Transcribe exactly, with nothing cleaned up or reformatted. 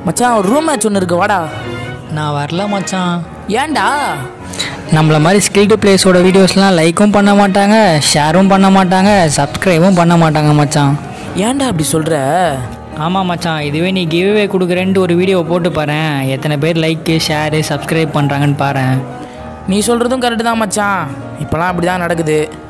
மச்சான் ஒரு room match ஒன்று இருக்கு, வாடா. நான் வரல மச்சான். ஏன்டா? நம்மள மாதிரி ஸ்கில்டு பிளேஸோட வீடியோஸ்லாம் லைக்கும் பண்ண மாட்டாங்க, ஷேரும் பண்ண மாட்டாங்க, சப்ஸ்கிரைபும் பண்ண மாட்டாங்க மச்சான். ஏன்டா அப்படி சொல்கிற? ஆமாம் மச்சான், இதுவே நீ கிவ்வே கொடுக்குறேன்ட்டு ஒரு வீடியோ போட்டு பாரு, எத்தனை பேர் லைக்கு ஷேரு சப்ஸ்கிரைப் பண்ணுறாங்கன்னு பாரு. நீ சொல்கிறதும் கரெக்டு தான் மச்சான், இப்போலாம் அப்படி தான் நடக்குது.